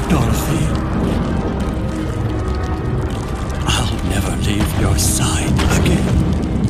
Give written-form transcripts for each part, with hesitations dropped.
Dorothy. I'll never leave your side again.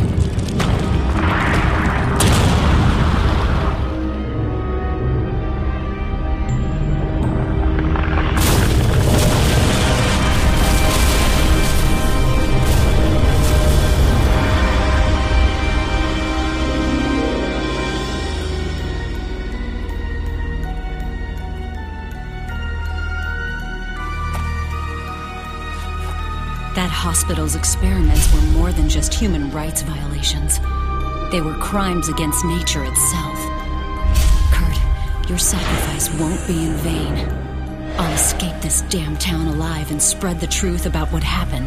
That hospital's experiments were more than just human rights violations. They were crimes against nature itself. Kurt, your sacrifice won't be in vain. I'll escape this damn town alive and spread the truth about what happened.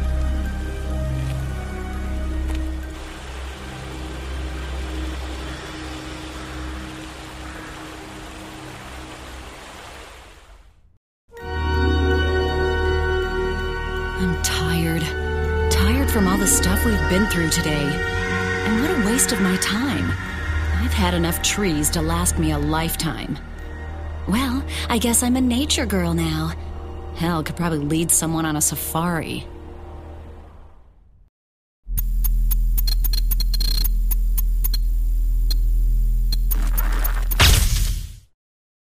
I'm tired. Tired from all the stuff we've been through today. And what a waste of my time. I've had enough trees to last me a lifetime. Well, I guess I'm a nature girl now. Hell, could probably lead someone on a safari.